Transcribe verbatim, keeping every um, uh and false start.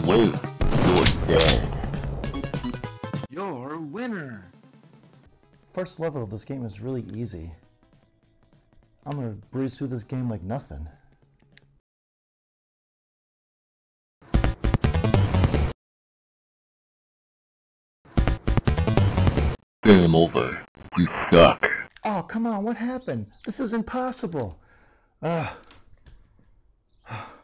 Wait, you're dead. You're a winner. First level of this game is really easy. I'm gonna breeze through this game like nothing. Game over. You suck. Oh, come on, what happened? This is impossible. Ugh.